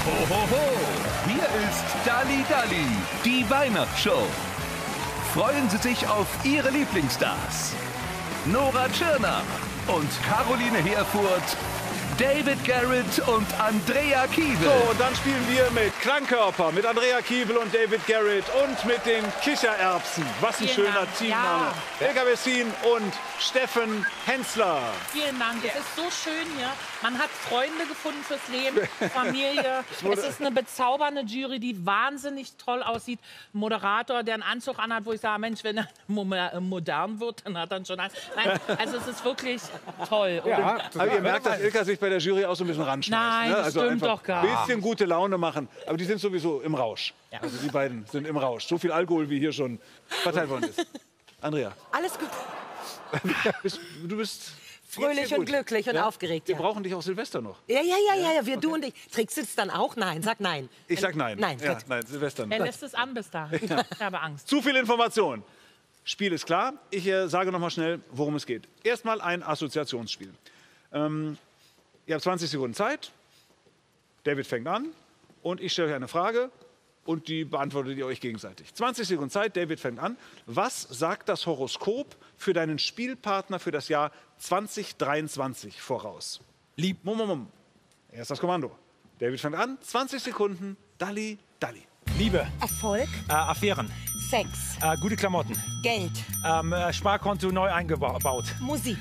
Ho, ho, ho! Hier ist Dalli Dalli, die Weihnachtsshow. Freuen Sie sich auf Ihre Lieblingsstars. Nora Tschirner und Caroline Herfurth, David Garrett und Andrea Kiewel. So, und dann spielen wir mit Klangkörper, mit Andrea Kiewel und David Garrett und mit den Kichererbsen. Was ein schöner Teamname. Helga Wessin und Steffen Hensler. Vielen Dank. Es ist so schön hier. Man hat Freunde gefunden fürs Leben, Familie. Es ist eine bezaubernde Jury, die wahnsinnig toll aussieht. Ein Moderator, der einen Anzug anhat, wo ich sage, Mensch, wenn er modern wird, dann hat er schon einen. Nein, also es ist wirklich toll. Ja, aber ihr merkt, dass Ilka sich bei der Jury auch so ein bisschen ranschmeißt. Nein, ne? das Also stimmt doch gar nicht. Ein bisschen gute Laune machen. Aber die sind sowieso im Rausch. Ja. Also die beiden sind im Rausch. So viel Alkohol, wie hier schon verteilt worden ist. Andrea. Alles gut. Du bist fröhlich und glücklich und aufgeregt. Wir brauchen dich auch Silvester noch. Ja, du und ich. Trägst du es dann auch? Nein, sag nein. Ich sag nein. Nein, ja, nein, Silvester nicht. Er lässt es an bis dahin. Ich habe Angst. Zu viel Information. Spiel ist klar. Ich sage noch mal schnell, worum es geht. Erstmal ein Assoziationsspiel. Ihr habt 20 Sekunden Zeit. David fängt an und ich stelle euch eine Frage und die beantwortet ihr euch gegenseitig. 20 Sekunden Zeit, David fängt an. Was sagt das Horoskop für deinen Spielpartner für das Jahr 2023 voraus? Lieb. Erst das Kommando. David fängt an, 20 Sekunden, Dalli, Dalli. Liebe. Erfolg. Affären. Sex. Gute Klamotten. Geld. Sparkonto neu eingebaut. Musik.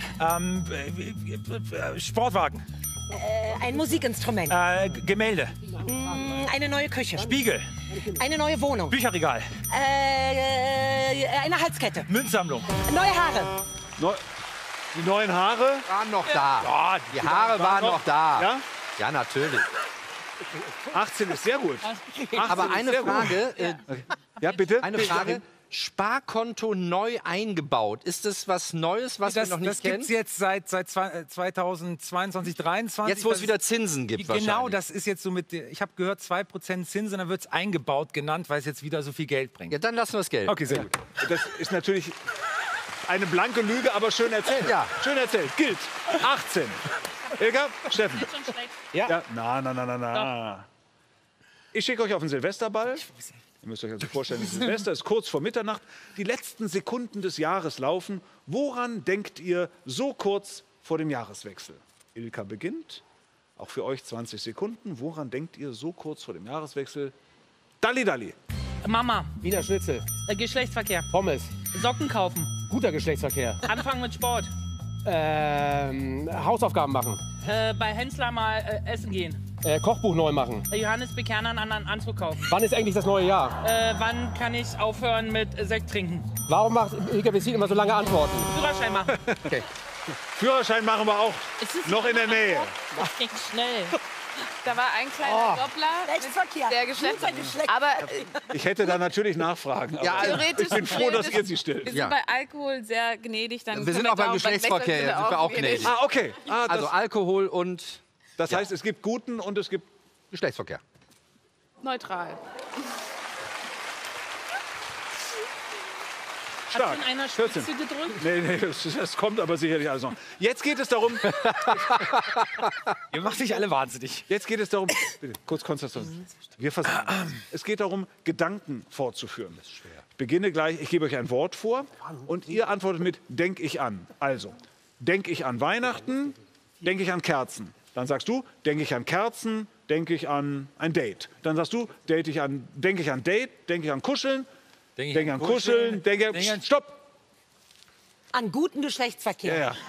Sportwagen. Ein Musikinstrument. Gemälde. Eine neue Küche. Spiegel. Eine neue Wohnung. Bücherregal. Eine Halskette. Münzsammlung. Neue Haare. Die neuen Haare? Waren noch da. Ja, Die Haare waren noch da. Ja? Ja, natürlich. 18 ist sehr gut. 18 Aber ist eine sehr Frage. Gut. Ja, bitte? Eine Frage. Sparkonto neu eingebaut. Ist das was Neues, was wir noch nicht das kennen? gibt es jetzt seit 2022, 2023. Jetzt, wo es wieder Zinsen gibt Genau, wahrscheinlich. das ist jetzt so mit, ich habe gehört, 2% Zinsen, dann wird es eingebaut genannt, weil es jetzt wieder so viel Geld bringt. Ja, dann lassen wir das Geld. Okay, sehr gut. Das ist natürlich eine blanke Lüge, aber schön erzählt. Ja. Schön erzählt. Gilt. 18. Ilka, Steffen. Jetzt schon schlecht. Ja. Na. Ich schicke euch auf den Silvesterball. Ihr müsst euch also vorstellen, Silvester ist kurz vor Mitternacht. Die letzten Sekunden des Jahres laufen. Woran denkt ihr so kurz vor dem Jahreswechsel? Ilka beginnt. Auch für euch 20 Sekunden. Woran denkt ihr so kurz vor dem Jahreswechsel? Dalli, Dalli. Mama, Wiener Schnitzel, Geschlechtsverkehr, Pommes, Socken kaufen, guter Geschlechtsverkehr, anfangen mit Sport, Hausaufgaben machen, bei Hensler mal essen gehen, Kochbuch neu machen. Johannes Bekerner einen anderen Anzug kaufen. Wann ist eigentlich das neue Jahr? Wann kann ich aufhören mit Sekt trinken? Warum macht Ilka Wessin immer so lange Antworten? Führerschein machen. Führerschein machen wir auch Es ist noch in der Nähe. Das ging schnell. Da war ein kleiner Doppler. Rechtsverkehr. Der Geschlechtsverkehr. Aber Ich hätte da natürlich Nachfragen. Ja, aber theoretisch. ich bin froh, dass ihr sie stellt. Wir sind Ja. bei Alkohol sehr gnädig. Dann Wir sind können auch beim beim Geschlechtsverkehr, Wechsel sind wir auch gnädig. Ah, okay. Also Alkohol und Das heißt, es gibt guten und es gibt... Geschlechtsverkehr. Neutral. Hast Stark. du in einer 14. Spitze gedrückt? Nee, das kommt aber sicherlich alles noch. Jetzt geht es darum... Ihr macht sich alle wahnsinnig. Jetzt geht es darum... Bitte, kurz Konzentration. Wir versuchen. Es geht darum, Gedanken fortzuführen. Ich beginne gleich, ich gebe euch ein Wort vor und ihr antwortet mit denk ich an. Also, denk ich an Weihnachten, denke ich an Kerzen. Dann sagst du, denke ich an Kerzen, denke ich an ein Date. Dann sagst du, denke ich an Date, denke ich an Kuscheln, denke ich an Kuscheln, denke ich an... Stopp! An guten Geschlechtsverkehr. Ja.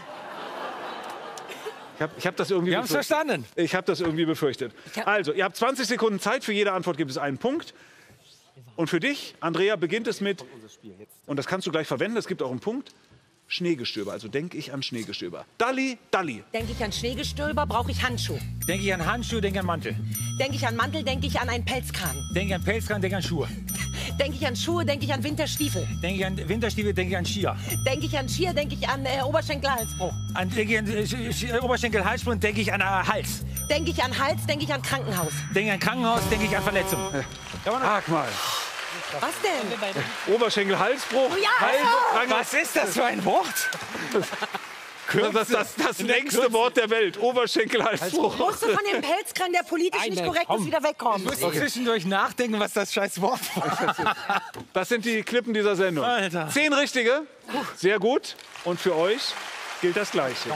Ich hab das irgendwie Wir haben es verstanden. Ich habe das irgendwie befürchtet. Also, ihr habt 20 Sekunden Zeit. Für jede Antwort gibt es einen Punkt. Und für dich, Andrea, beginnt es mit, und das kannst du gleich verwenden, es gibt auch einen Punkt, Schneegestöber. Also denke ich an Schneegestöber. Dalli, Dalli. Denke ich an Schneegestöber, brauche ich Handschuhe. Denke ich an Handschuhe, denke ich an Mantel. Denke ich an Mantel, denke ich an einen Pelzkragen. Denke ich an Pelzkragen, denke ich an Schuhe. Denke ich an Schuhe, denke ich an Winterstiefel. Denke ich an Winterstiefel, denke ich an Skier. Denke ich an Skier, denke ich an Oberschenkelhalsbruch. Denke ich an Oberschenkel-Halsbruch, denke ich an Hals. Denke ich an Hals, denke ich an Krankenhaus. Denke ich an Krankenhaus, denke ich an Verletzung. Sag mal. Was denn? Oberschenkel, Halsbruch. Oh ja, Hals, Was ist das für ein Wort? Das längste Wort der Welt. Oberschenkelhalsbruch. Musst du von dem Pelzkran, der politisch nicht korrekt ist, wieder wegkommen. Ich muss zwischendurch nachdenken, was das scheiß Wort war. Das sind die Klippen dieser Sendung. Alter. 10 richtige. Sehr gut. Und für euch gilt das Gleiche.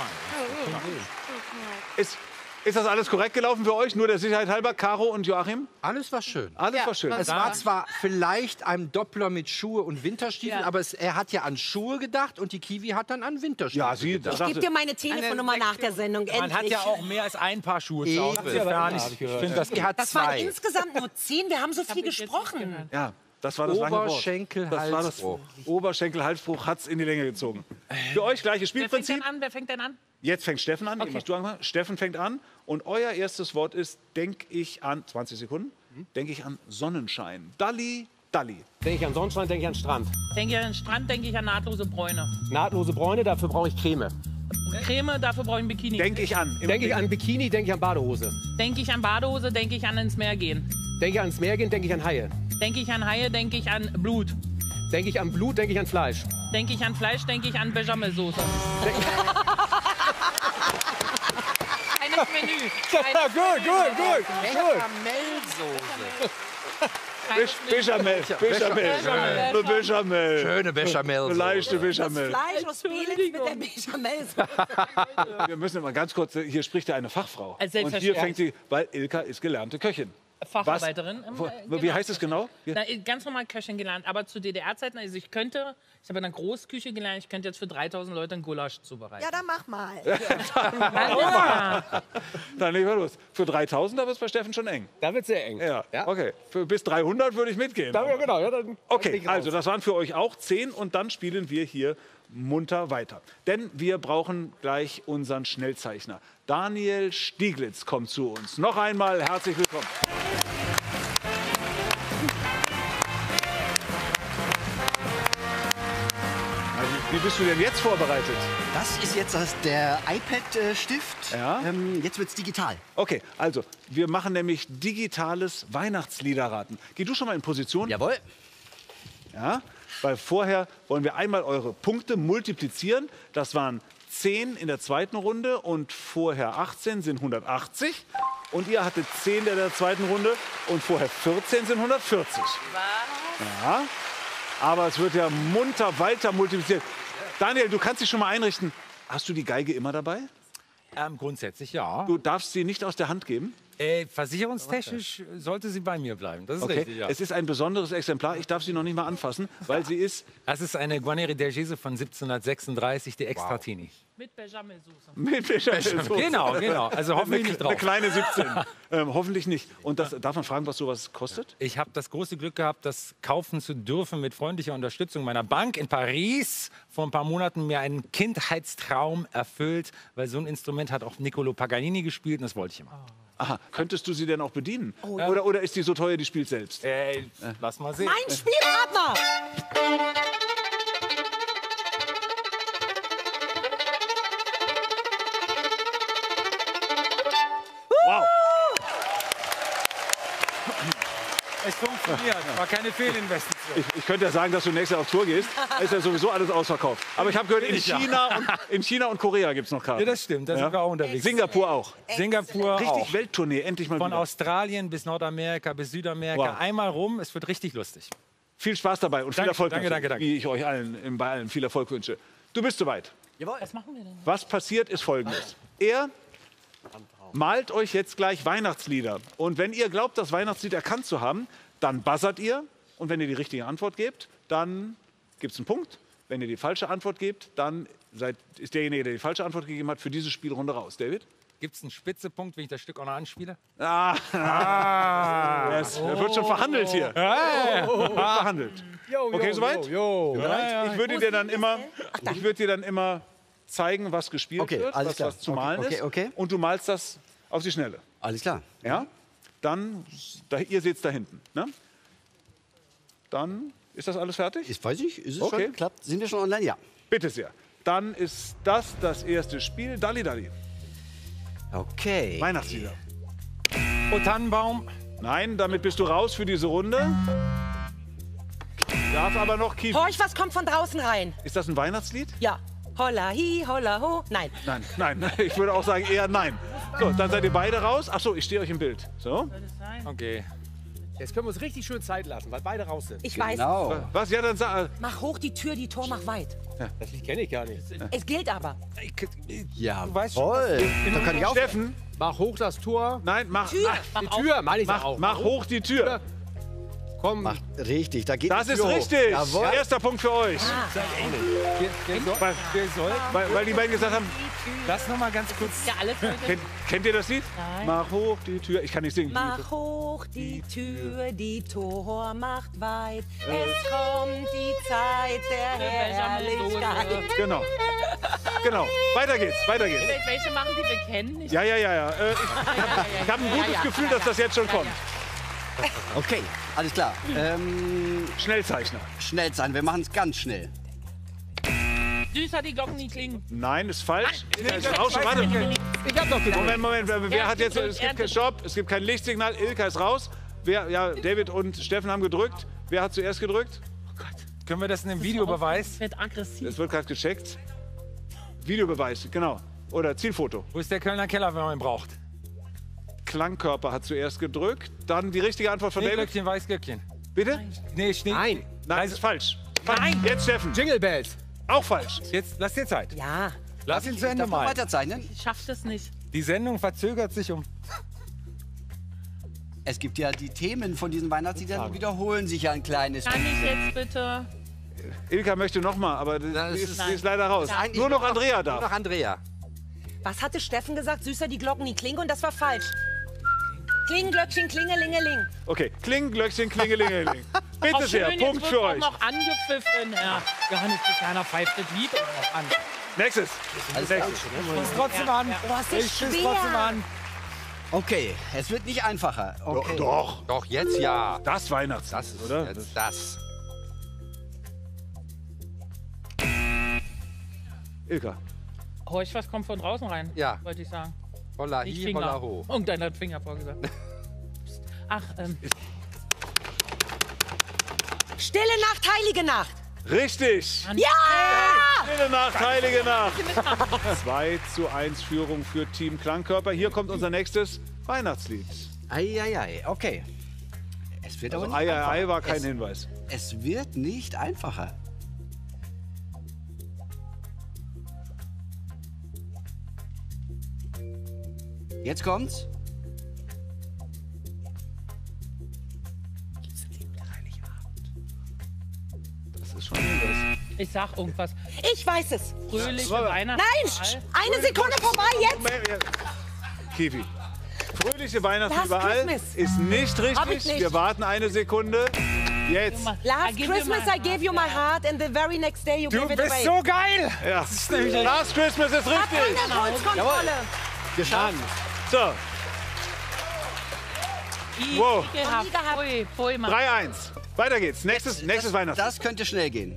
Ist das alles korrekt gelaufen für euch? Nur der Sicherheit halber, Caro und Joachim? Alles war schön. Alles war schön. Es war zwar vielleicht ein Doppler mit Schuhe und Winterstiefeln, aber er hat ja an Schuhe gedacht und die Kiwi hat dann an Winterstiefel Ja, sie gedacht. Ich gebe dir meine Telefonnummer nach der Sendung. Man hat Endlich. ja auch mehr als ein Paar Schuhe zu Hause. Eben. Ich finde das Die hat Das waren 2. insgesamt nur 10. Wir haben so viel gesprochen. Ja, das war das lange Wort. Oberschenkelhalsbruch. Oberschenkelhalsbruch hat es in die Länge gezogen. Für euch gleiches Wer fängt Spielprinzip. denn an? Wer fängt denn an? Jetzt fängt Steffen an. Okay. Steffen fängt an. Und euer erstes Wort ist, denke ich an, 20 Sekunden, denke ich an Sonnenschein. Dalli, Dalli. Denke ich an Sonnenschein, denke ich an Strand. Denke ich an den Strand, denke ich an nahtlose Bräune. Nahtlose Bräune, dafür brauche ich Creme. Creme, dafür brauche ich ein Bikini. Denke ich an. Denke ich an Bikini, denke ich an Badehose. Denke ich an Badehose, denke ich an ins Meer gehen. Denke ich ans Meer gehen, denke ich an Haie. Denke ich an Haie, denke ich an Blut. Denke ich an Blut, denke ich an Fleisch. Denke ich an Fleisch, denke ich an Bechamelsoße. Kleines Menü. Gut. Bechamel. Bechamel. Schöne Bechamel. Leichte Das Bechamel. Fleisch aus Belitz mit der Bechamel. Wir müssen mal ganz kurz, hier spricht ja eine Fachfrau. Als Und hier fängt sie, weil Ilka ist gelernte Köchin. Facharbeiterin. Wie heißt es genau? Na, ganz normal Köchin gelernt, aber zu DDR-Zeiten, also ich habe in einer Großküche gelernt, ich könnte jetzt für 3000 Leute einen Gulasch zubereiten. Ja, dann mach mal. Dann legen wir los. Für 3000, da wird es bei Steffen schon eng. Da wird sehr eng. Ja, okay. Für bis 300 würde ich mitgehen. Ja, genau. Ja, dann Okay, also das waren für euch auch 10 und dann spielen wir hier munter weiter. Denn wir brauchen gleich unseren Schnellzeichner. Daniel Stieglitz kommt zu uns. Noch einmal herzlich willkommen. Also, wie bist du denn jetzt vorbereitet? Das ist jetzt der iPad-Stift. Ja. Jetzt wird's digital. Okay, also wir machen nämlich digitales Weihnachtsliederraten. Geh du schon mal in Position. Jawohl. Ja, weil vorher wollen wir einmal eure Punkte multiplizieren. Das waren 10 in der zweiten Runde und vorher 18 sind 180. Und ihr hattet 10 in der zweiten Runde und vorher 14 sind 140. Ja, aber es wird ja munter weiter multipliziert. Daniel, du kannst dich schon mal einrichten. Hast du die Geige immer dabei? Grundsätzlich ja. Du darfst sie nicht aus der Hand geben? Versicherungstechnisch sollte sie bei mir bleiben. Das ist Okay, richtig, ja. es ist ein besonderes Exemplar. Ich darf sie noch nicht mal anfassen, weil sie ist Das ist eine Guarneri del Gese von 1736, die Extratini. Mit Bechamelsoße. mit Bechamelsoße. Genau. Also hoffentlich nicht Eine drauf. kleine 17. Hoffentlich nicht. Und das, darf man fragen, was sowas kostet? Ich habe das große Glück gehabt, das kaufen zu dürfen mit freundlicher Unterstützung meiner Bank in Paris. Vor ein paar Monaten mir einen Kindheitstraum erfüllt, weil so ein Instrument hat auch Niccolo Paganini gespielt und das wollte ich immer. Aha. Könntest du sie denn auch bedienen? Oder ist die so teuer, die spielt selbst? Lass mal sehen. Mein Spielpartner! Wow. Es funktioniert. War keine Fehlinvestition. Ich könnte ja sagen, dass du nächstes Jahr auf Tour gehst. Ist ja sowieso alles ausverkauft. Aber ich habe gehört, in China und Korea gibt es noch Karten. Ja, das stimmt. Da sind wir auch unterwegs. Singapur auch. Singapur Richtig auch. Welttournee, endlich mal Von wieder. Australien bis Nordamerika bis Südamerika. Wow. Einmal rum. Es wird richtig lustig. Viel Spaß dabei und viel Danke, Erfolg. danke, natürlich, danke. Wie ich euch allen, bei allen viel Erfolg wünsche. Du bist soweit. Jawohl. Was machen wir denn? Was passiert, ist Folgendes. Er malt euch jetzt gleich Weihnachtslieder. Und wenn ihr glaubt, das Weihnachtslied erkannt zu haben, dann buzzert ihr. Und wenn ihr die richtige Antwort gebt, dann gibt es einen Punkt. Wenn ihr die falsche Antwort gebt, dann ist derjenige, der die falsche Antwort gegeben hat, für diese Spielrunde raus. David? Gibt es einen Spitzepunkt, wenn ich das Stück auch noch anspiele? Es wird schon verhandelt hier. Verhandelt. Okay, soweit? Bereit? Ich würde dir dann immer zeigen, was gespielt Okay, wird, alles klar. was zu malen Okay, ist. okay. Und du malst das auf die Schnelle. Alles klar. Ja? Dann, ihr seht es da hinten. Ne? Dann ist das alles fertig? Ist, weiß ich, ist es Okay. schon? Klappt? Sind wir schon online? Ja. Bitte sehr. Dann ist das erste Spiel. Dalli Dalli. Okay. Weihnachtslieder. Oh, Tannenbaum. Nein, damit bist du raus für diese Runde. Darf aber noch Kief. Horch, was kommt von draußen rein? Ist das ein Weihnachtslied? Ja. Holla hi, holla ho. Nein. Nein. Ich würde auch sagen eher nein. So, dann seid ihr beide raus. Ach so, ich stehe euch im Bild. So. Okay. Jetzt können wir uns richtig schön Zeit lassen, weil beide raus sind. Ich weiß. Genau. Was? Ja, dann sag. Mach hoch die Tür, die Tor mach weit. Das Lied kenne ich gar nicht. Es gilt aber. Ja, Du weißt schon, voll. Da kann ich auch. Steffen. Mach hoch das Tor. Nein, mach Die Tür, meine ich auch. mach hoch die Tür. Komm. Macht richtig, da geht Das die ist Tür hoch. richtig. Jawohl. Erster Punkt für euch. wer soll? Weil die beiden gesagt haben, Lass noch mal ganz kurz. Ja, alles kennt ihr das Lied? Nein. Mach hoch die Tür. Ich kann nicht singen. Mach hoch die Tür, die Tor macht weit. Es kommt die Zeit der Herrlichkeit. Genau. Weiter geht's. Welche machen die wir kennen? Ja. Ich habe ein gutes Gefühl, dass das jetzt schon kommt. Okay, alles klar. Schnellzeichner. Schnell sein, wir machen es ganz schnell. Süßer die Glocken nie klingen. Nein, ist falsch. Warte. Ich hab doch gewonnen. Moment. Wer Ja, hat jetzt? gedrückt, Es gibt er kein hat Stopp. Es gibt kein Lichtsignal. Ilka ist raus. David und Steffen haben gedrückt. Wer hat zuerst gedrückt? Können wir das in einem Videobeweis? Wird aggressiv. Es wird gerade gecheckt. Videobeweis, genau. Oder Zielfoto. Wo ist der Kölner Keller, wenn man ihn braucht? Klangkörper hat zuerst gedrückt. Dann die richtige Antwort von David. Schneeglöckchen, Weißglöckchen. Bitte? Nee, Schnee. Nein. Nein, ist falsch. Nein. Jetzt Steffen. Jingle Bells. Auch falsch. Jetzt lass dir Zeit. Ja. Lass ihn zu Ende Darf man mal. weiterzeichnen? Ich schaff das nicht. Die Sendung verzögert sich um. Es gibt ja die Themen von diesen Weihnachtsliedern, die wiederholen sich ja ein kleines Kann ich jetzt bitte? Ilka möchte noch mal, aber die ist leider raus. Eigentlich Nur noch nur Andrea Nur noch darf. Andrea. Was hatte Steffen gesagt? Süßer die Glocken nie klingen und das war falsch. Klingenglöckchen, klingelingeling. Okay, Klingenglöckchen, klingelingeling. Bitte Auch sehr, schön, Punkt jetzt für wird auch euch. noch angepfiffen. Ja. Johannes, keiner pfeift das Lied auch an. Nächstes. Nächstes. Spiel's trotzdem an. Boah, ist das Ich spiel's schwer. trotzdem an. Okay, es wird nicht einfacher. Okay. Doch, Doch, jetzt ja. das Weihnachtslied, Das ist oder? jetzt das. Ilka. Horch, was kommt von draußen rein? Ja. Wollte ich sagen. Holla Nicht hi, Finger. holla ho. Irgendeiner hat Finger vorgesagt. Ach, Stille Nacht, heilige Nacht. Richtig. Ja! Stille Nacht, heilige Nacht. 2:1 Führung für Team Klangkörper. Hier kommt unser nächstes Weihnachtslied. Eieiei, okay. Es wird Also aber nicht einfacher. Ei war kein Hinweis. Es wird nicht einfacher. Jetzt kommt's. Das ist schon ein Hinweis. ich sag irgendwas. Ich weiß es. Fröhliche Weihnachten. Nein, eine Sekunde vorbei jetzt. Kiwi. Fröhliche Weihnachten Last überall Christmas. ist nicht Hab ich richtig. nicht. Wir warten eine Sekunde. Jetzt. Last Christmas I gave you my heart and the very next day you Du gave it bist away. so geil. Ja. Last Christmas ist Hab richtig. keine Pulskontrolle. Geschafft. So, Wow. Ekelhaft. Nie gehabt. Pfui, pfui, Mann. 3:1. Weiter geht's. Nächstes Weihnachtslied. Das könnte schnell gehen.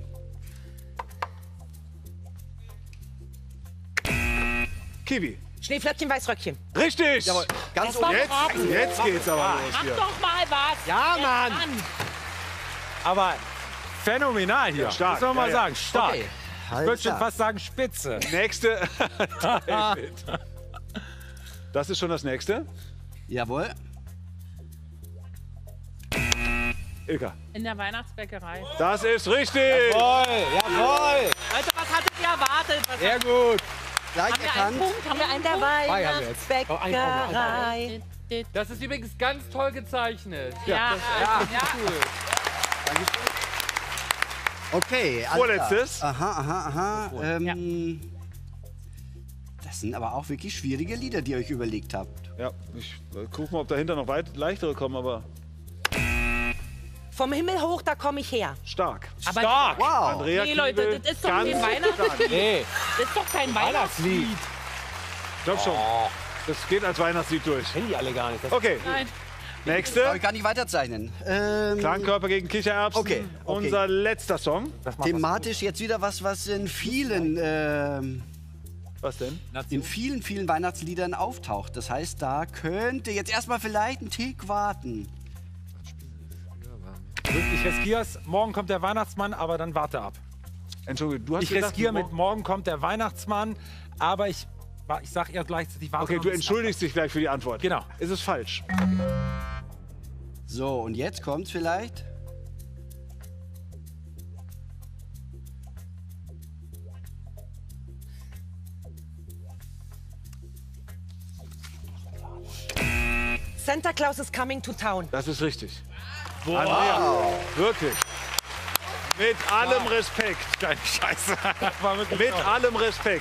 Kiwi. Schneeflöckchen, Weißröckchen. Richtig. Jawohl. Ganz Das war oben. geraten. Jetzt geht's aber los Mach hier. doch mal was. Ja, Jetzt Mann. an. Aber phänomenal hier. Ja, stark. Muss man mal Ja, ja. sagen. Stark. Okay. Ich würde schon fast sagen Spitze. Nächste. David. Das ist schon das nächste. Jawohl. Ilka. In der Weihnachtsbäckerei. Das ist richtig. Jawohl, jawohl. Leute, was hattet ihr erwartet? Was Sehr gut. Gleich haben wir einen erkannt. Punkt? Haben wir einen Der Zwei haben wir jetzt. Weihnachtsbäckerei. Das ist übrigens ganz toll gezeichnet. Ja, ja. Okay. alles Vorletztes. klar. Aha. Das sind aber auch wirklich schwierige Lieder, die ihr euch überlegt habt. Ja, ich guck mal, ob dahinter noch leichtere kommen, aber Vom Himmel hoch, da komme ich her. stark. Aber Stark. Wow. Andrea nee, Leute, Kiebel, das ist doch ganz kein Weihnachtslied. Nee, Das ist doch kein Weihnachtslied. Ich glaub schon. Das geht als Weihnachtslied durch. Kennen die alle gar nicht. Das Okay, Nein. nächste. Aber ich kann nicht weiterzeichnen. Klangkörper gegen Kichererbsen. Okay. Unser letzter Song. Thematisch jetzt wieder was in vielen, Was denn? in vielen Weihnachtsliedern auftaucht. Das heißt, da könnte jetzt erstmal vielleicht ein Tick warten. ich riskier's. Morgen kommt der Weihnachtsmann, aber dann warte ab. Entschuldigung, du hast Ich gesagt, riskiere mit morgen kommt der Weihnachtsmann, aber ich sage eher gleichzeitig, warte Okay, noch du ein bisschen entschuldigst dich gleich für die Antwort. Genau. Ist es falsch? So, und jetzt kommt's vielleicht. Santa Claus is coming to town. Das ist richtig. Andrea, wirklich. Mit allem Respekt. Keine Scheiße. War wirklich Mit toll. allem Respekt.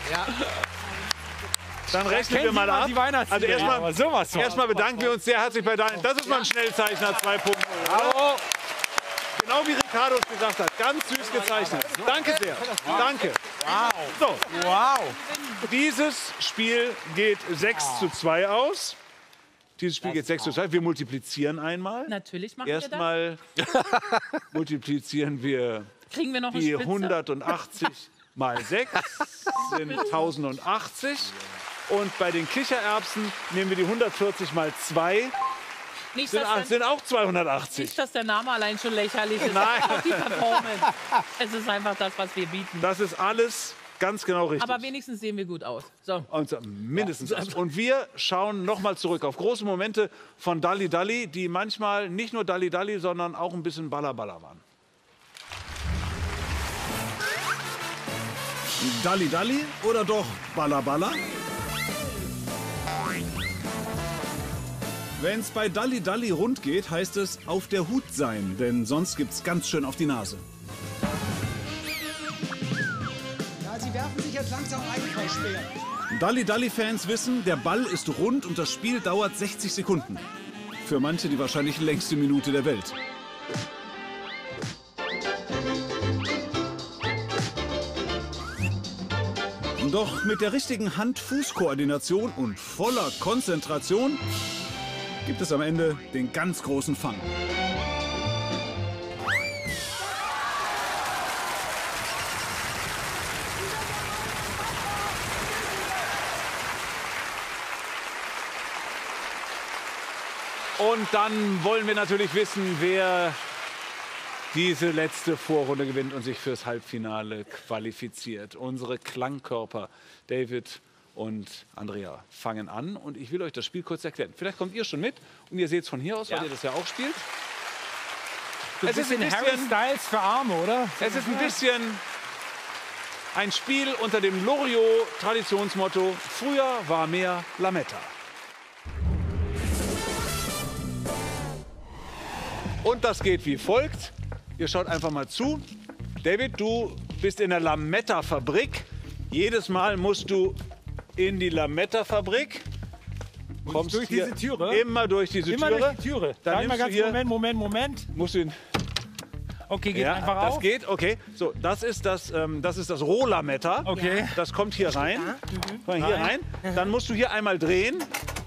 Dann rechnen wir mal ab. Also erstmal bedanken wir uns sehr herzlich bei deinen. Das ist mal ein Schnellzeichner 2.0. Bravo. Genau wie Ricardo es gesagt hat. Ganz süß gezeichnet. Danke sehr. Danke. Wow. So. Wow. Dieses Spiel geht 6:2 aus. Dieses Spiel geht 6:2. Wir multiplizieren einmal. Natürlich machen wir das. Erstmal multiplizieren wir Kriegen wir noch eine die Spitze? 180 mal 6 sind 1080. Und bei den Kichererbsen nehmen wir die 140 mal 2. Nicht, Sind auch 280. Nicht, dass der Name allein schon lächerlich ist. Nein. Auch die Performance. Es ist einfach das, was wir bieten. Das ist alles ganz genau richtig. Aber wenigstens sehen wir gut aus. So. Und mindestens das. Und wir schauen noch mal zurück auf große Momente von Dalli Dalli, die manchmal nicht nur Dalli Dalli, sondern auch ein bisschen Balla Balla waren. Dalli Dalli oder doch Balla Balla? Wenn's bei Dalli Dalli rund geht, heißt es auf der Hut sein, denn sonst gibt's ganz schön auf die Nase. Ja, sie werfen sich jetzt langsam ein, Frau Speer. Dalli Dalli-Fans wissen, der Ball ist rund und das Spiel dauert 60 Sekunden. Für manche die wahrscheinlich längste Minute der Welt. Doch mit der richtigen Hand-Fuß-Koordination und voller Konzentration gibt es am Ende den ganz großen Fang. Und dann wollen wir natürlich wissen, wer diese letzte Vorrunde gewinnt und sich fürs Halbfinale qualifiziert. Unsere Klangkörper David und Andrea fangen an und ich will euch das Spiel kurz erklären. Vielleicht kommt ihr schon mit und ihr seht es von hier aus, weil ihr das ja auch spielt. Es ist ein Harry Styles für Arme, oder? Es ist ein bisschen ein Spiel unter dem Loriot-Traditionsmotto: Früher war mehr Lametta. Und das geht wie folgt. Ihr schaut einfach mal zu. David, du bist in der Lametta-Fabrik. Jedes Mal musst du in die Lametta-Fabrik. Kommst durch hier diese Türe? Immer durch diese Immer Türe. durch die Türe. Dann Sag mal nimmst du ganz hier, Moment. musst du ihn. Okay, geht Ja, einfach das auf. geht, okay. So, das ist das Rohlametta. Okay. Das kommt hier rein. Komm mal hier rein. Dann musst du hier einmal drehen.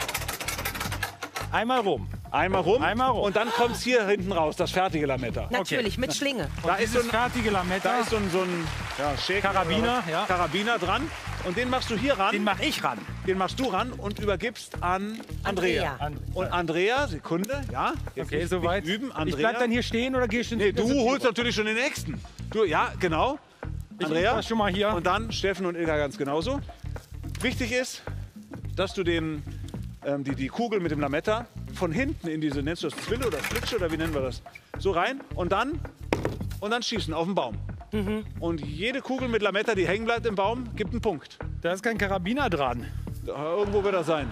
Einmal rum. Einmal rum. Einmal rum. Und dann kommt es hier hinten raus, das fertige Lametta. Natürlich, mit Schlinge. Da ist so ein fertige Lametta. Da ist so ein Shaker Karabiner, oder ja. Karabiner dran. Und den machst du hier ran. Den mache ich ran. Den machst du ran und übergibst an Andrea. Und Andrea, Sekunde, ja. Jetzt Okay, nicht soweit. üben. Ich Andrea. bleib dann hier stehen oder gehst du in Nee, du holst natürlich schon den nächsten. Du, ja, genau. Andrea. mach schon mal hier. Und dann Steffen und Ilka ganz genauso. Wichtig ist, dass du die Kugel mit dem Lametta von hinten in diese, nennst du das Zwille oder Flitsche oder wie nennen wir das? So rein und dann schießen auf den Baum. Und jede Kugel mit Lametta, die hängen bleibt im Baum, gibt einen Punkt. Da ist kein Karabiner dran. Irgendwo wird er sein.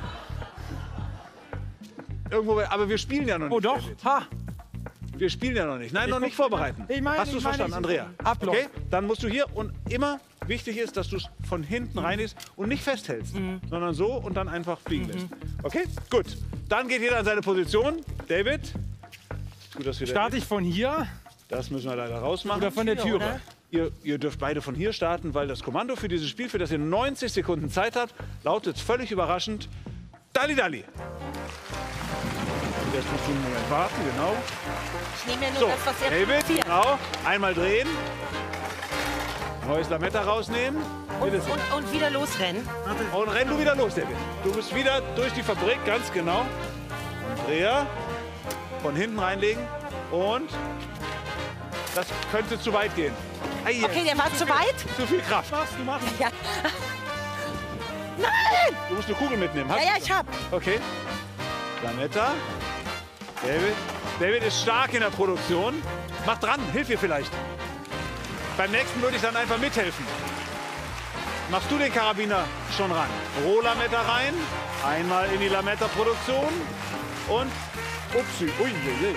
Aber wir spielen ja noch nicht. Oh doch. David. Ha. Wir spielen ja noch nicht. Nein, noch nicht vorbereiten. Hast du es verstanden, Andrea? Ablauf. Okay, dann musst du hier und immer wichtig ist, dass du es von hinten reinlässt und nicht festhältst, sondern so und dann einfach fliegen lässt. Okay, gut. Dann geht jeder an seine Position. David, tu das wieder. Starte ich von hier Das müssen wir leider rausmachen. oder von der Türe? Ihr dürft beide von hier starten, weil das Kommando für dieses Spiel, für das ihr 90 Sekunden Zeit habt, lautet völlig überraschend: Dalli Dalli. Und jetzt musst du einen Moment warten, genau. Ich nehme ja nur So, das, was er David, produziert. genau. Einmal drehen. Neues Lametta rausnehmen. Bitte sehr. Und wieder losrennen. Und renn du wieder los, David. Du bist wieder durch die Fabrik, ganz genau. Andrea, von hinten reinlegen. Und das könnte zu weit gehen. Okay, der war zu weit. Zu viel Kraft. Du machst. Ja. Nein! Du musst eine Kugel mitnehmen. Hast Ja, du? ich hab. Okay. Lametta. David. David ist stark in der Produktion. Mach dran, hilf ihr vielleicht. Beim nächsten würde ich dann einfach mithelfen. Machst du den Karabiner schon ran? Rohlametta rein. Einmal in die Lametta-Produktion. Und upsi. Uiuiui.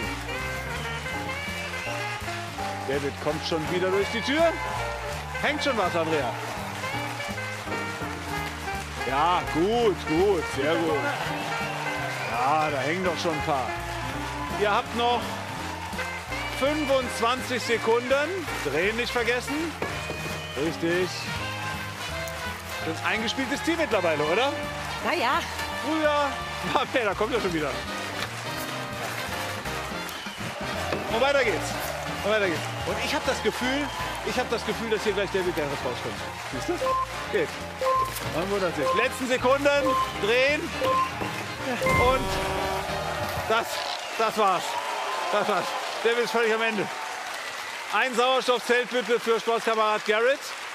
David kommt schon wieder durch die Tür. Hängt schon was, Andrea. Ja, gut, gut, sehr gut. Ja, da hängen doch schon ein paar. Ihr habt noch 25 Sekunden. Drehen nicht vergessen. Richtig. Das ist ein eingespieltes Team mittlerweile, oder? Na ja. Früher. Okay, da kommt er schon wieder. Und weiter geht's. Und weiter geht's. Und ich habe das Gefühl, dass hier gleich David Garrett rauskommt. Siehst du? Geht. Man wundert sich. Letzten Sekunden. Drehen. Und das war's. Das war's. David ist völlig am Ende. Ein Sauerstoffzelt bitte für Sportskamerad Garrett.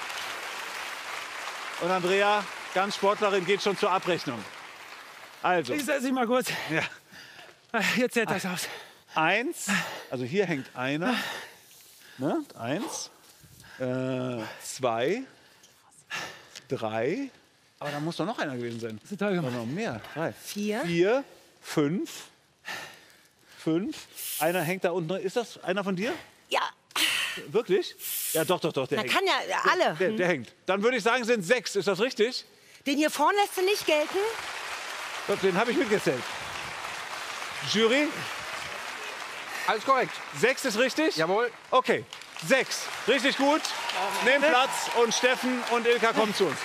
Und Andrea, ganz Sportlerin, geht schon zur Abrechnung. Also. Ich setze mich mal kurz. Ja. Jetzt sieht das aus. 1, also hier hängt einer. Ne? 1, 2, 3. Aber da muss doch noch einer gewesen sein. Das ist toll gemacht. Noch mehr. 3, 4, 4, 5. 5. Einer hängt da unten. Ist das einer von dir? Ja. Wirklich? Ja, doch, der Na, hängt. kann ja alle. Der hängt. Dann würde ich sagen, sind 6. Ist das richtig? Den hier vorne lässt du nicht gelten? Doch, den habe ich mitgezählt. Jury? Alles korrekt. 6 ist richtig? Jawohl. Okay, 6. Richtig gut. Nehmt Platz und Steffen und Ilka kommen zu uns.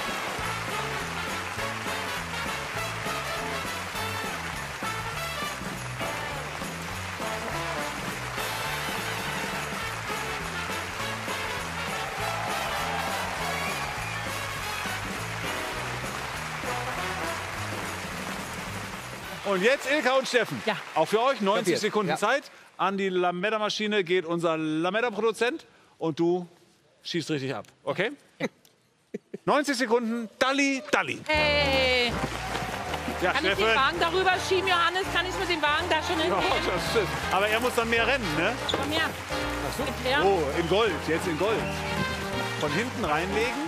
Und jetzt Ilka und Steffen. Ja. Auch für euch 90 Kapiert. Sekunden Ja. Zeit. An die Lametta-Maschine geht unser Lametta-Produzent und du schießt richtig ab. Okay? 90 Sekunden. Dalli, Dalli. Hey, Ja, kann ich den Wagen darüber schieben, Johannes? Kann ich mit dem Wagen da schon Ja, hingehen? das stimmt. Aber er muss dann mehr rennen, ne? Komm her. Gib her. Oh, in Gold. Jetzt in Gold. Von hinten reinlegen.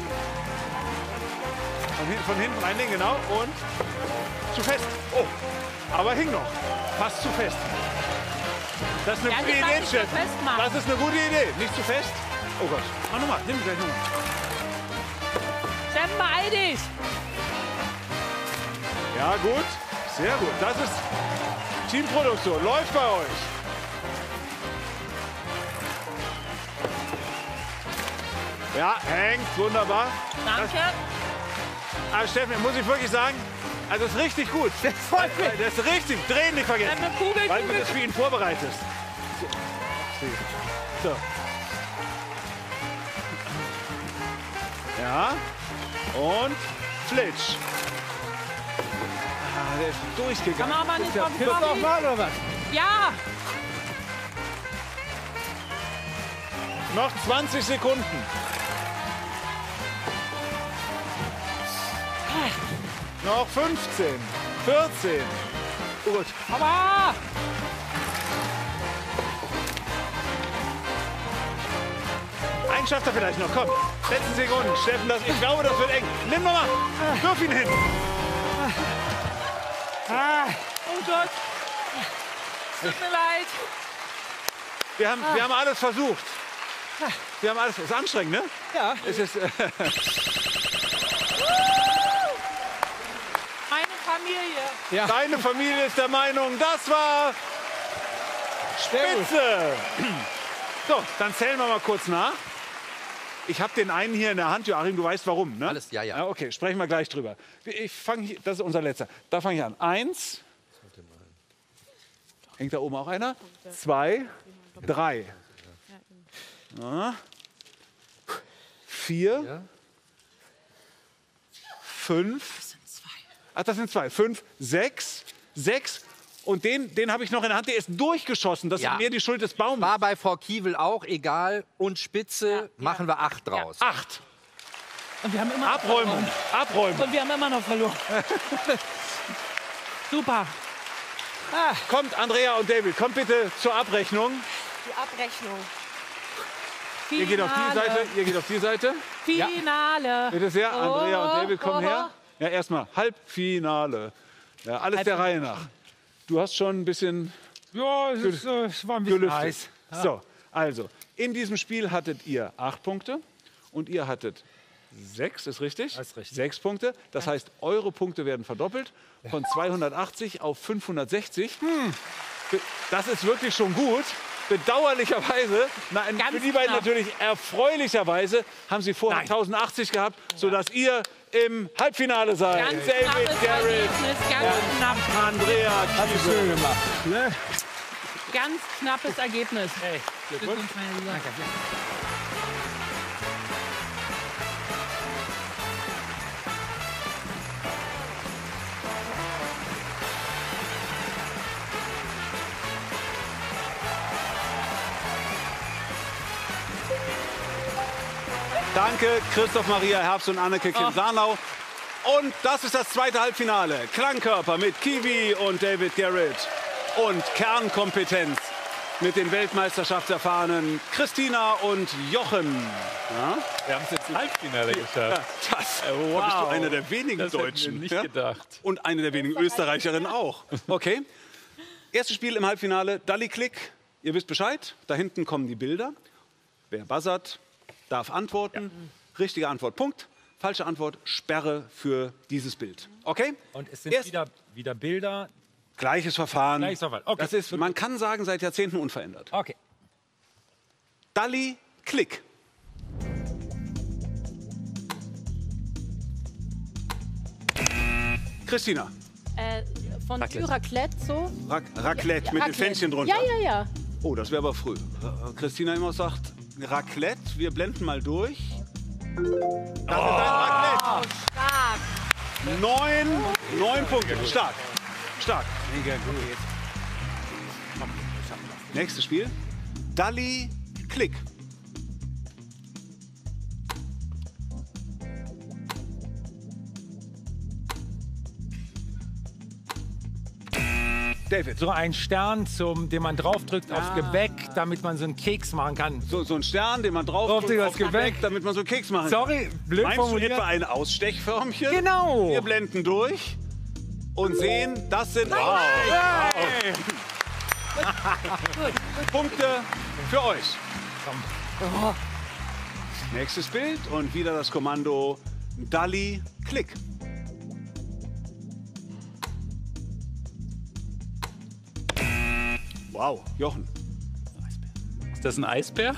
Von hinten reinlegen, genau. Und zu fest. Oh, aber hing noch. Fast zu fest. Das ist eine Ja, gute die kann Idee, ich so Steffen. festmachen. Das ist eine gute Idee. Nicht zu fest. Oh Gott. Mach nochmal. Nimm gleich nochmal. Steffen, beeil dich. Ja, gut. Sehr gut. Das ist Teamproduktion. Läuft bei euch. Ja, hängt. Wunderbar. Danke. Aber Steffen, muss ich wirklich sagen, also das ist richtig gut. Das ist richtig. Drehen nicht vergessen. Eine Kugel, Weil du Kugel. das für ihn vorbereitest. So. Ja. Und Flitsch. Ah, der ist Kann durchgegangen. man aber nicht Ja, vom Pfiff Fabi- noch mal, oder was? Ja. Noch 20 Sekunden. Noch 15, 14. Gut. Aber. Einen schafft er vielleicht noch. Komm. Letzten Sekunden. Steffen, ich glaube, das wird eng. Nimm nochmal. Wirf ihn hin. Oh Gott. Tut mir leid. Wir haben alles versucht. Wir haben alles. Ist anstrengend, ne? Ja. Es ist, Meine Familie. Ja. Deine Familie ist der Meinung, das war Spitze. So, dann zählen wir mal kurz nach. Ich habe den einen hier in der Hand. Joachim, du weißt warum, ne? Alles, ja. Okay, sprechen wir gleich drüber. Ich fange hier, das ist unser letzter. Da fange ich an. 1. Hängt da oben auch einer? 2, 3. 4. 5. Ach, das sind 2. 5, 6. 6. Und den habe ich noch in der Hand, der ist durchgeschossen. Das ist mehr die Schuld des Baumes. War bei Frau Kiewel auch, egal. Und Spitze machen wir 8 draus. 8. Und wir haben immer Abräumen. Abräumen. Und wir haben immer noch verloren. Super. Kommt, Andrea und David, kommt bitte zur Abrechnung. Die Abrechnung. Ihr geht auf die Seite, ihr geht auf die Seite. Finale. Ja. Bitte sehr, Andrea und David, kommen her. Ja, erstmal Halbfinale. Ja, alles der Reihe nach. Du hast schon ein bisschen... Ja, es war ein bisschen heiß. Ja. So, also, in diesem Spiel hattet ihr 8 Punkte und ihr hattet 6, ist richtig? Das ist richtig. 6 Punkte. Das heißt, eure Punkte werden verdoppelt von 280 auf 560. Das ist wirklich schon gut. Bedauerlicherweise, für die beiden natürlich erfreulicherweise, haben sie vorher 1080 gehabt, sodass ihr im Halbfinale seid. Ganz David Garrett, ganz knapp. Andrea Hast du schön gemacht. Ne? Ganz knappes Ergebnis. Hey, Glückwunsch. Danke. Danke, Christoph Maria Herbst und Anneke Kim-Sarnau. Und das ist das zweite Halbfinale. Klangkörper mit Kiwi und David Garrett. Und Kernkompetenz mit den weltmeisterschaftserfahrenen Christina und Jochen. Ja? Wir haben es jetzt im Halbfinale geschafft. Das bist du einer der wenigen das Deutschen. Hätten wir nicht gedacht. Und eine der wenigen Österreicherinnen auch. Okay. Erstes Spiel im Halbfinale, Dalli-Klick. Ihr wisst Bescheid, da hinten kommen die Bilder. Wer buzzert, darf antworten. Ja. Richtige Antwort, Punkt. Falsche Antwort, Sperre für dieses Bild. Okay? Und es sind wieder Bilder. Gleiches Verfahren. Gleiches Verfahren. Okay. Das ist, man kann sagen, seit Jahrzehnten unverändert. Okay. Dalli-Klick. Christina. Von Raclette so. Raclette mit den Fännchen drunter. Ja. Oh, das wäre aber früh. Christina immer sagt Raclette. Wir blenden mal durch. Das ist ein Raclette. Stark. 9 Punkte. Stark. Mega gut. Nächstes Spiel. Dalli-Klick. David. So ein Stern, den man draufdrückt aufs Gebäck, damit man so einen Keks machen kann. So ein Stern, den man draufdrückt aufs Gebäck, damit man so einen Keks machen kann. Sorry, blöd Meinst formuliert. du etwa ein Ausstechförmchen? Genau. Wir blenden durch und sehen, das sind Punkte für euch. Nächstes Bild und wieder das Kommando Dalli-Klick. Wow, Jochen. Ist das ein Eisbär?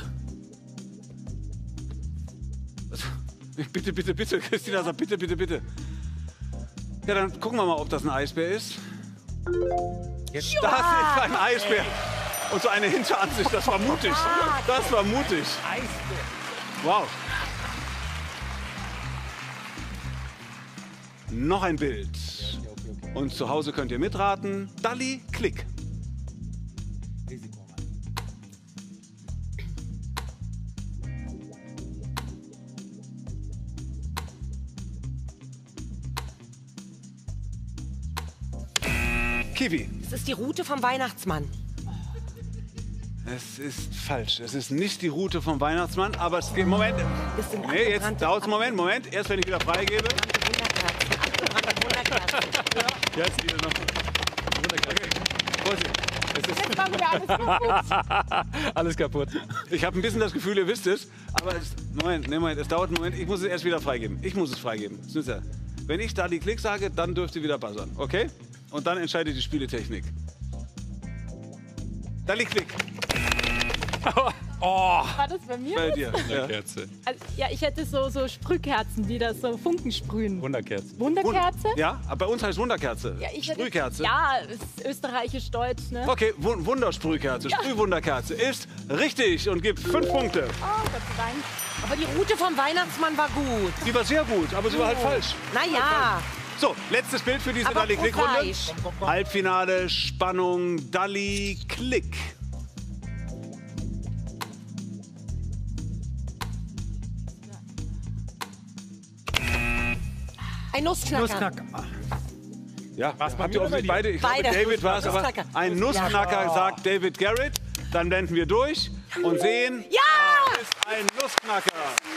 Bitte, Christina sagt bitte. Ja, dann gucken wir mal, ob das ein Eisbär ist. Das ist ein Eisbär. Und so eine Hinteransicht, das war mutig. Das war mutig. Eisbär. Wow. Noch ein Bild. Und zu Hause könnt ihr mitraten. Dalli-Klick. Kiwi. Es ist die Route vom Weihnachtsmann. Es ist falsch. Es ist nicht die Route vom Weihnachtsmann, aber es geht. Moment. Nee, jetzt dauert es einen Moment. Erst wenn ich wieder freigebe. Jetzt wieder noch. Jetzt machen wir alles kaputt. Alles kaputt. Ich habe ein bisschen das Gefühl, ihr wisst es. Aber Moment, es dauert einen Moment. Ich muss es erst wieder freigeben. Wenn ich Dalli-Klick sage, dann dürft ihr wieder buzzern. Okay? Und dann entscheidet die Spieletechnik. Dalli-Klick. War das bei mir? Bei dir. Wunderkerze. Also, ja, ich hätte so Sprühkerzen, die da so Funken sprühen. Wunderkerze. Wunderkerze? Ja, aber bei uns heißt Wunderkerze. Ja, Sprühkerze. Ja, ist österreichisch-deutsch, ne? Okay, Wundersprühkerze. Sprühwunderkerze ist richtig und gibt 5 Punkte. Oh, Gott sei Dank. Aber die Route vom Weihnachtsmann war gut. Die war sehr gut, aber sie war halt falsch. Naja. So, letztes Bild für diese Aber Dalli-Klick-Runde. Fleisch. Halbfinale, Spannung, Dalli-Klick. Ein Nussknacker. Ja, Was habt ihr offensichtlich beide? Ich glaube, Beide. David war es, aber Nussknacker. ein Nussknacker, sagt David Garrett. Dann blenden wir durch und sehen, Ja! das ist ein Nussknacker.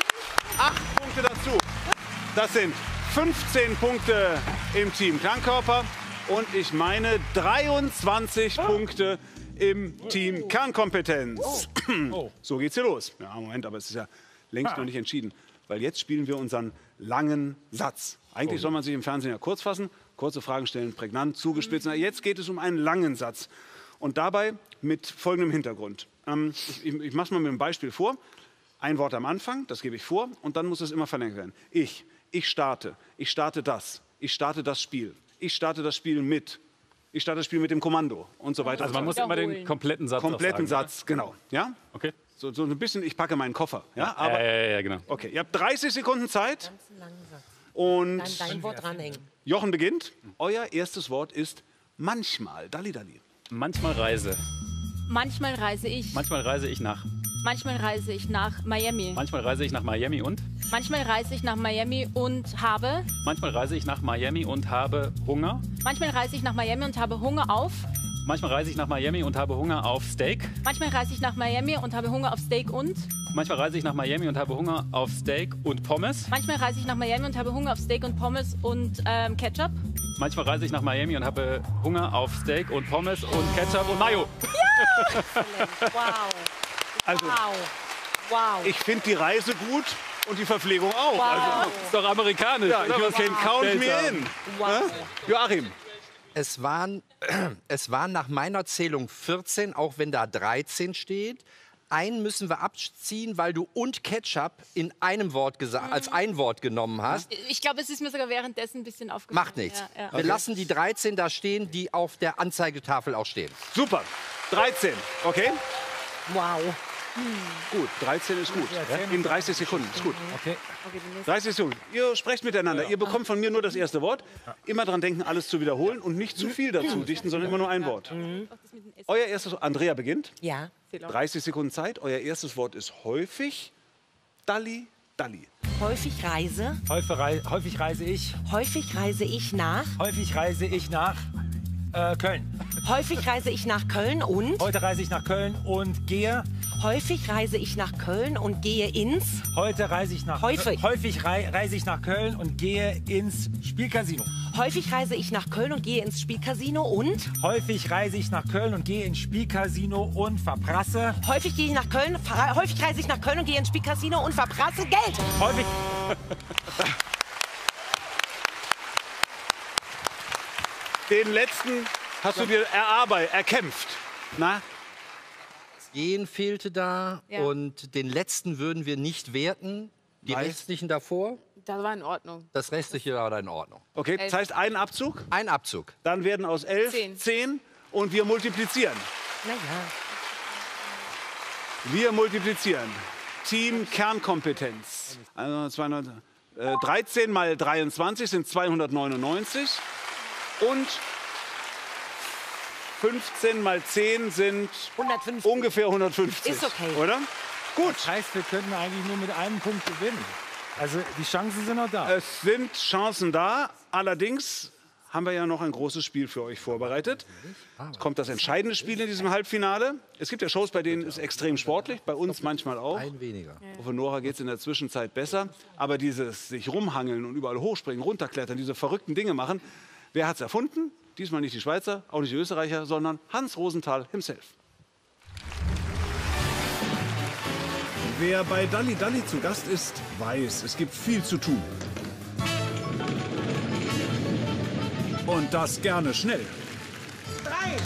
8 Punkte dazu. Das sind 15 Punkte im Team Kleinkörper und ich meine 23 Punkte im Team Kernkompetenz. So geht's hier los. Ja, Moment, aber es ist ja längst noch nicht entschieden. Weil jetzt spielen wir unseren langen Satz. Eigentlich soll man sich im Fernsehen ja kurz fassen, kurze Fragen stellen, prägnant, zugespitzt. Na, jetzt geht es um einen langen Satz. Und dabei mit folgendem Hintergrund. Ich mache es mal mit einem Beispiel vor. Ein Wort am Anfang, das gebe ich vor, und dann muss es immer verlängert werden. Ich starte das, ich starte das Spiel, ich starte das Spiel mit, ich starte das Spiel mit dem Kommando und so weiter. Also man muss immer den kompletten Satz Kompletten auch sagen, Satz, genau. Ja? Okay. So ein bisschen, ich packe meinen Koffer. Ja, aber, ja, genau. Okay, ihr habt 30 Sekunden Zeit. Und Dann dein Wort dranhängen. Jochen beginnt. Euer erstes Wort ist manchmal. Dalli, Dalli. Manchmal Reise. Manchmal reise ich. Manchmal reise ich nach. Manchmal reise ich nach Miami. Manchmal reise ich nach Miami und? Manchmal reise ich nach Miami und habe. Manchmal reise ich nach Miami und habe Hunger. Manchmal reise ich nach Miami und habe Hunger auf. Manchmal reise ich nach Miami und habe Hunger auf Steak. Manchmal reise ich nach Miami und habe Hunger auf Steak und. Manchmal reise ich nach Miami und habe Hunger auf Steak und Pommes. Manchmal reise ich nach Miami und habe Hunger auf Steak und Pommes und Ketchup. Manchmal reise ich nach Miami und habe Hunger auf Steak und Pommes und Ketchup und Mayo. Wow. Also, Wow. ich finde die Reise gut und die Verpflegung auch. Wow. Also, Ist doch amerikanisch. ja, oder? you can count me Seltsam. in. Wow. Joachim. Es waren nach meiner Zählung 14, auch wenn da 13 steht. Einen müssen wir abziehen, weil du und Ketchup in einem Wort als ein Wort genommen hast. Ich glaube, es ist mir sogar währenddessen ein bisschen aufgefallen. Macht nichts. Ja, ja. Wir lassen die 13 da stehen, die auf der Anzeigetafel auch stehen. Super. 13. Okay? Wow. Gut, 13 ist gut. In 30 Sekunden ist gut. Okay. 30 Sekunden. Ihr sprecht miteinander. Ihr bekommt von mir nur das erste Wort. Immer dran denken, alles zu wiederholen und nicht zu viel dazu dichten, sondern immer nur ein Wort. Euer erstes Wort. Andrea beginnt. Ja. 30 Sekunden Zeit. Euer erstes Wort ist häufig. Dalli, Dalli. Häufig reise. Häufig reise ich. Häufig reise ich nach. Häufig reise ich nach Köln. Häufig reise ich nach Köln und. Heute reise ich nach Köln und gehe. Häufig reise ich nach Köln und gehe ins. Heute reise ich nach. Häufig reise ich nach Köln und gehe ins Spielcasino. Häufig reise ich nach Köln und gehe ins Spielcasino und. Häufig reise ich nach Köln und gehe ins Spielcasino und verprasse. Häufig reise ich nach Köln und gehe ins Spielcasino und verprasse Geld. Häufig. Den letzten hast du dir erkämpft. Na? Gehen fehlte da Ja. und den letzten würden wir nicht werten. Die restlichen davor, Das war in Ordnung. das restliche war da in Ordnung. Okay, das heißt einen Abzug. Ein Abzug. Dann werden aus 11 10 und wir multiplizieren. Naja. Wir multiplizieren. Team Kernkompetenz. Also 13 mal 23 sind 299. Und 15 mal 10 sind 150. ungefähr 150. Ist okay. Oder? Gut. Das heißt, wir könnten eigentlich nur mit einem Punkt gewinnen. Also die Chancen sind noch da. Es sind Chancen da. Allerdings haben wir ja noch ein großes Spiel für euch vorbereitet. Es kommt das entscheidende Spiel in diesem Halbfinale. Es gibt ja Shows, bei denen es extrem sportlich, bei uns manchmal auch. Ein weniger. Für Nora geht es in der Zwischenzeit besser. Aber dieses sich rumhangeln und überall hochspringen, runterklettern, diese verrückten Dinge machen, wer hat es erfunden? Diesmal nicht die Schweizer, auch nicht die Österreicher, sondern Hans Rosenthal himself. Wer bei Dalli Dalli zu Gast ist, weiß, es gibt viel zu tun. Und das gerne schnell. 3, 2, 1.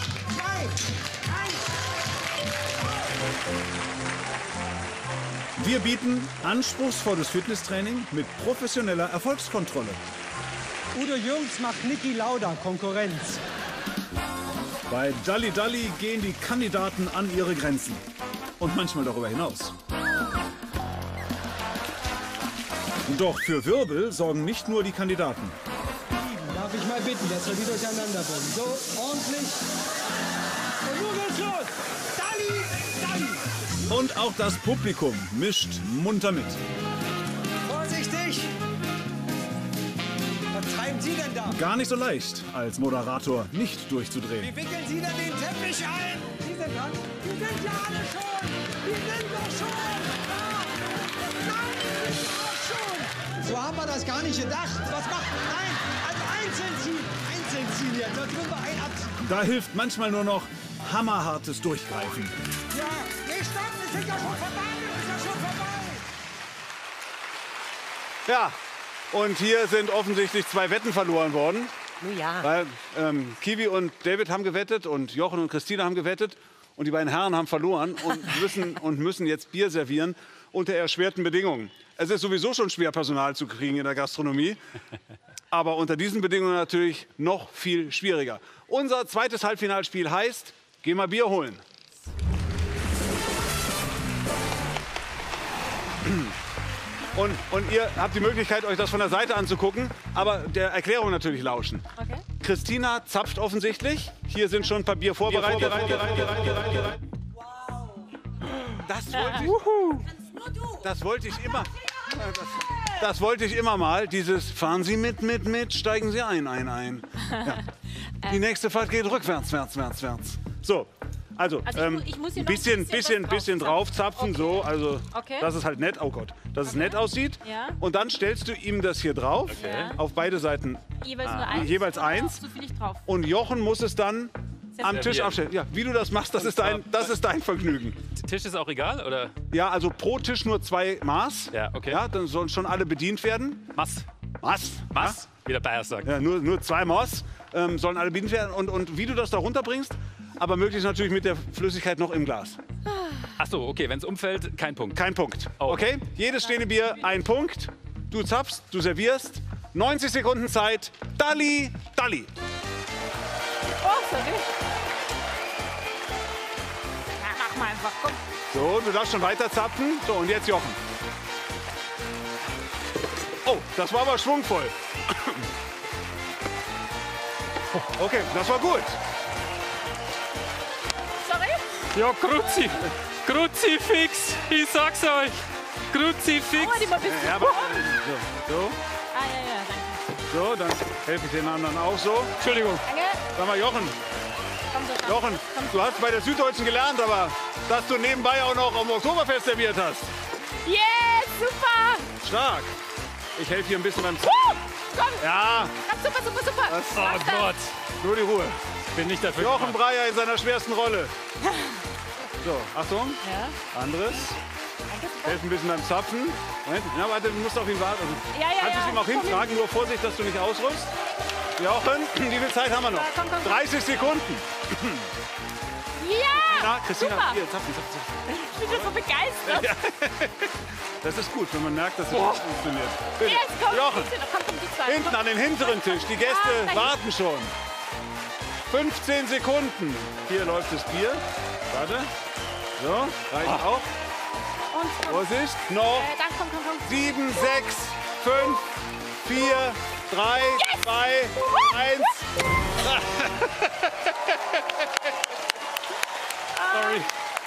Wir bieten anspruchsvolles Fitnesstraining mit professioneller Erfolgskontrolle. Udo Jürgens macht Niki Lauda Konkurrenz. Bei Dalli Dalli gehen die Kandidaten an ihre Grenzen. Und manchmal darüber hinaus. Doch für Wirbel sorgen nicht nur die Kandidaten. bitten, dass wir die durcheinander bringen. So, ordentlich. Und nun geht's los. Dalli, Dalli. Und auch das Publikum mischt munter mit. Vorsichtig. Was treiben Sie denn da? Gar nicht so leicht, als Moderator nicht durchzudrehen. Wie wickeln Sie denn den Teppich ein? Sie sind dran. Die sind ja alle schon. Die sind doch schon. Nein, die sind auch schon. So haben wir das gar nicht gedacht. Was macht? Nein, also einzeln ziehen. Einzeln ziehen jetzt. Sonst müssen wir einen abziehen. Da hilft manchmal nur noch hammerhartes Durchgreifen. Ja, nee, stopp. Es ist ja schon vorbei. Es ist ja schon vorbei. Ja, und hier sind offensichtlich 2 Wetten verloren worden. Ja. Weil Kiwi und David haben gewettet und Jochen und Christina haben gewettet. Und die beiden Herren haben verloren und müssen jetzt Bier servieren unter erschwerten Bedingungen. Es ist sowieso schon schwer, Personal zu kriegen in der Gastronomie. Aber unter diesen Bedingungen natürlich noch viel schwieriger. Unser zweites Halbfinalspiel heißt, geh mal Bier holen. Und ihr habt die Möglichkeit, euch das von der Seite anzugucken, aber der Erklärung natürlich lauschen. Okay. Christina zapft offensichtlich. Hier sind schon ein paar Bier vorbereitet. Das wollte ich immer. Das wollte ich immer mal. Dieses fahren Sie mit, steigen Sie ein. Ja. Die nächste Fahrt geht rückwärts, wärts. So. Also, ich muss hier ein bisschen draufzapfen, okay. So, also, okay. Dass es halt nett, oh Gott, dass es nett aussieht. Ja. Und dann stellst du ihm das hier drauf, okay. Auf beide Seiten jeweils eins. So viel ich drauf. Und Jochen muss es dann am Tisch aufstellen. Ja, wie du das machst, das ist dein Vergnügen. Tisch ist auch egal, oder? Ja, also pro Tisch nur 2 Maß. Ja, okay. Ja, dann sollen schon alle bedient werden. Maß. Ja? Wie der Bayer sagt. Ja, nur 2 Maß sollen alle bedient werden. Und wie du das da runterbringst, aber möglichst natürlich mit der Flüssigkeit noch im Glas. Ach so, okay, wenn es umfällt, kein Punkt. Kein Punkt. Oh. Okay, jedes stehende Bier 1 Punkt. Du zapfst, du servierst. 90 Sekunden Zeit. Dalli. Oh, sorry. Ja, mach mal einfach, komm. So, du darfst schon weiter zapfen. So, und jetzt Jochen. Oh, das war aber schwungvoll. Okay, das war gut. Sorry? Ja, Kruzifix, ich sag's euch. Kruzifix. Oh, die mal ein bisschen Ja, aber, so. Ah, ja, danke. So, dann helfe ich den anderen auch so. Entschuldigung. Danke. Sag mal, Jochen. Komm so, Jochen, du hast bei der Süddeutschen gelernt, aber dass du nebenbei auch noch am Oktoberfest serviert hast. Yes, super. Stark. Ich helfe hier ein bisschen beim... Komm. Ja. Super. Oh Gott. Nur die Ruhe. Bin nicht dafür Jochen gemacht. Breyer in seiner schwersten Rolle. So, Achtung. Ja. Anderes. Helf ein bisschen beim Zapfen. Moment. Ja, warte, du musst auf ihn warten. Also, Ja. kannst du es ihm auch hintragen? Nur Vorsicht, dass du nicht ausrutschst. Jochen, wie viel Zeit haben wir noch? Ja, komm. 30 Sekunden. Ja. Na, Christina, super. hier, zapfen. Ich bin so begeistert. Das ist gut, wenn man merkt, dass es nicht funktioniert. Bitte. Yes, komm. Jochen, Komm, die zwei. hinten an den hinteren Tisch. Die Gäste warten schon. 15 Sekunden. Hier läuft das Bier. Warte. So, reicht auch. Und Vorsicht, noch. dann komm. 7, 6, 5, 4, 3, 2, 1. Sorry.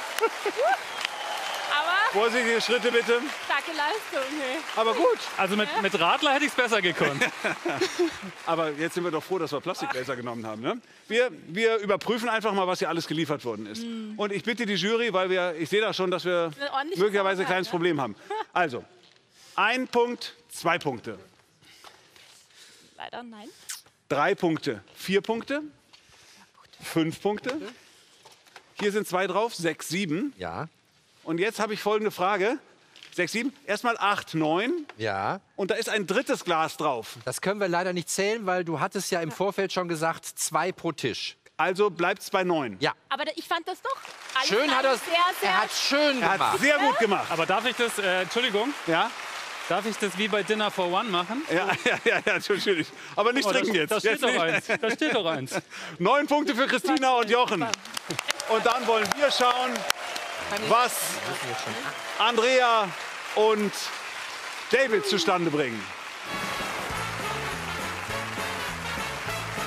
Aber Vorsichtige Schritte bitte. starke Leistung. Hey. Aber gut. Also mit Radler hätte ich es besser gekonnt. Aber jetzt sind wir doch froh, dass wir Plastikgläser genommen haben. Ne? Wir überprüfen einfach mal, was hier alles geliefert worden ist. Und ich bitte die Jury, weil ich sehe da schon, dass wir möglicherweise ein kleines Problem haben. Also, 1 Punkt, 2 Punkte. Leider nein. 3 Punkte, 4 Punkte, 5 Punkte. Hier sind 2 drauf, 6, 7. Ja. Und jetzt habe ich folgende Frage. 6, 7, erstmal 8, 9. Ja. Und da ist ein drittes Glas drauf. Das können wir leider nicht zählen, weil du hattest ja im Vorfeld schon gesagt, 2 pro Tisch. Also bleibt es bei 9. Ja. Aber ich fand das doch. alles Schön hat er es. sehr Er hat schön Er gemacht. hat sehr gut gemacht. Aber darf ich das, Entschuldigung, Ja? darf ich das wie bei Dinner for One machen? Ja, natürlich. Aber nicht trinken jetzt. Da steht Jetzt doch nicht. eins. Da steht doch eins. 9 Punkte für Christina und Jochen. Und dann wollen wir schauen, was Andrea und David zustande bringen.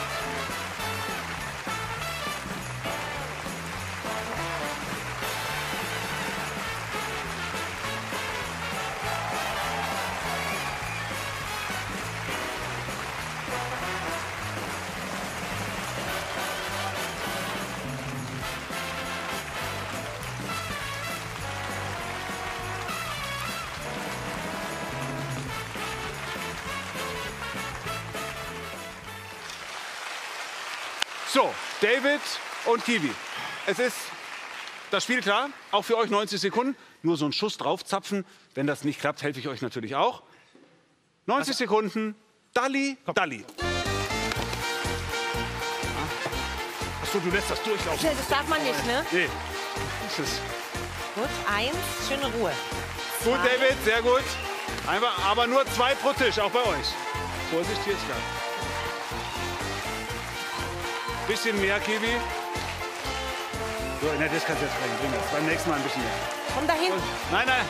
So, David und Kiwi. Es ist das Spiel klar. Auch für euch 90 Sekunden. Nur so einen Schuss draufzapfen. Wenn das nicht klappt, helfe ich euch natürlich auch. 90 Sekunden. Dalli, Dalli. Achso, du lässt das durchlaufen. Das darf man nicht, ne? Nee. Das ist Gut, 1, schöne Ruhe. gut, David, sehr gut. Einfach, aber nur 2 pro Tisch, auch bei euch. Vorsicht, hier ist klar. Bisschen mehr, Kiwi. So, na, das kannst du jetzt bringen. Bring das. Beim nächsten Mal ein bisschen mehr. Komm dahin. Nein, nein.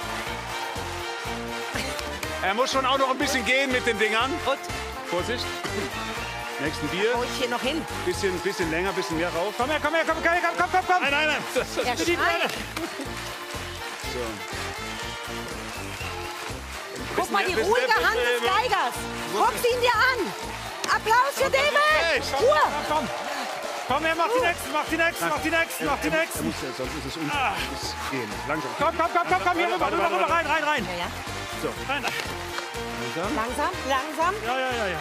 Er muss schon auch noch ein bisschen gehen mit den Dingern. Gut. Vorsicht. Nächsten Bier. Hol ich hier noch hin. Bisschen länger, bisschen mehr rauf. Komm her, komm her, komm, komm, komm, komm, komm. Nein, nein, nein. Er schreit. So. Guck mal, die Bisschen ruhige mehr, Hand des Geigers. Guck sie ihn dir an. Applaus für David. Echt? Ruhe. Komm. Komm her, mach die nächsten, mach die nächsten, mach die nächsten, mach die nächsten. Sonst ist es gehen. Langsam. Komm, komm, komm, komm, komm, hier rüber, rüber, rüber, rein, rein, rein. Ja, ja. So. Rein. Langsam, langsam. Ja, ja, ja, ja.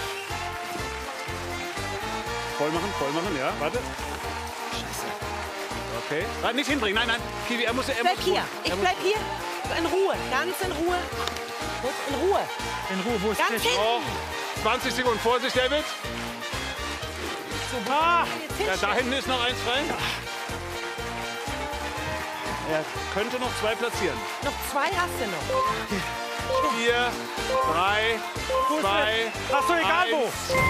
Voll machen, ja. Warte. Scheiße. Okay. Nein, nicht hinbringen, nein, nein. Kiwi, er muss... Ich bleib hier. Ich bleib hier. In Ruhe, ganz in Ruhe. Gut, in Ruhe. In Ruhe, wo ist Ganz der? hinten. Oh, 20 Sekunden. Vorsicht, David. Ah, Ja, da hinten ist noch eins frei. Er könnte noch 2 platzieren. Noch 2 hast du noch. 4, 3, 2, ach so, egal wo.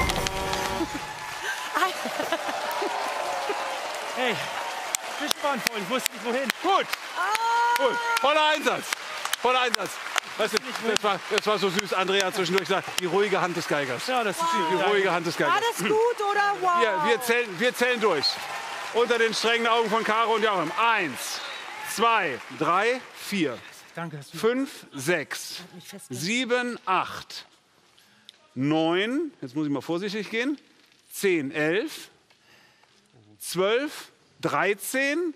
Hey, Fische waren voll, ich wusste nicht wohin. Gut. Gut. Voller Einsatz. Voller Einsatz. Weißt du, das war so süß. Andrea hat zwischendurch gesagt, die ruhige Hand des Geigers. Ja, das ist Die ruhige Hand des Geigers. War das gut oder wow? Wir zählen durch. Unter den strengen Augen von Caro und Joachim. 1, 2, 3, 4, Danke, 5, 6, 7, 8, 9. Jetzt muss ich mal vorsichtig gehen. 10, 11, 12, 13.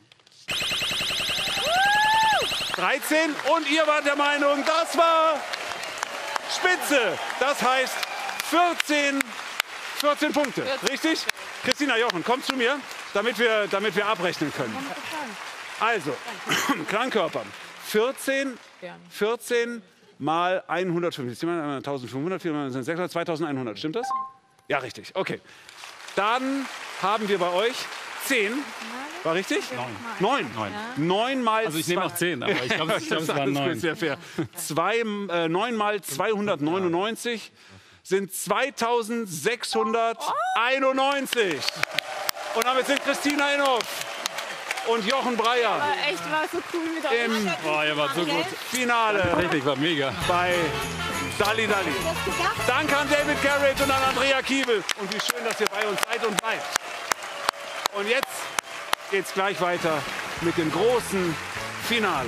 13 und ihr wart der Meinung, das war spitze. Das heißt 14 Punkte, richtig? Christina, Jochen, komm zu mir, damit wir abrechnen können. Also, Klangkörper, 14 mal 150, 1500, 400, 600, 2100, stimmt das? Ja, richtig, okay. Dann haben wir bei euch 10. War richtig? 9. 9 mal. Also ich nehme auch 10, aber ich glaube, es waren 9. Sehr fair. 9 mal 299 sind 2691. Und damit sind Christina Inhoff und Jochen Breyer Aber echt, war so cool mit euch. im Ihr wart so gut. Finale Richtig, war mega. bei Dalli Dalli. Danke an David Garrett und an Andrea Kiebel. Und wie schön, dass ihr bei uns seid und bleibt. Und jetzt geht's gleich weiter mit dem großen Finale.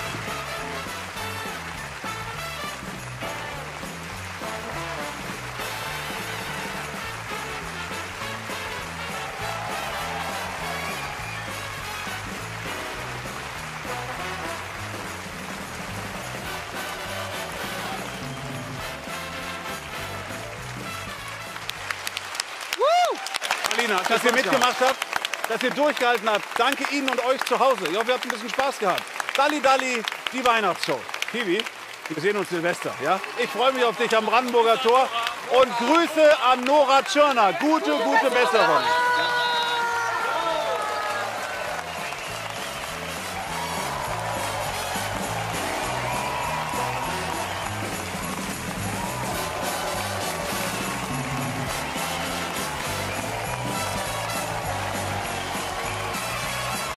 Alina, dass ihr mitgemacht habt, dass ihr durchgehalten habt. Danke Ihnen und euch zu Hause. Ich hoffe, ihr habt ein bisschen Spaß gehabt. Dalli Dalli, die Weihnachtsshow. Kiwi, wir sehen uns Silvester. Ja? Ich freue mich auf dich am Brandenburger Tor und Grüße an Nora Tschirner. Gute Besserung.